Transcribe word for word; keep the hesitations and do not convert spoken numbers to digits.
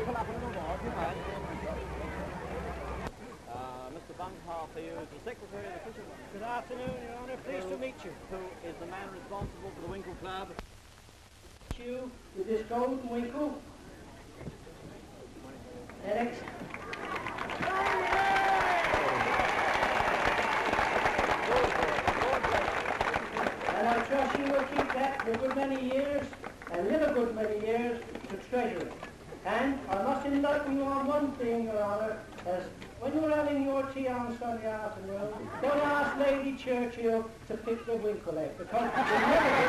Mister Buncarth here is the Secretary of the Fishing Club. Good afternoon, Your Honour. Pleased who, to meet you. Who is the man responsible for the Winkle Club? You with this golden winkle. Alex. And I trust you will keep that for a good many years and live a good many years to treasure it. And I must enlighten you on one thing, Your Honour, as when you're having your tea on Sunday afternoon, don't ask Lady Churchill to pick the winkle egg, because you'll never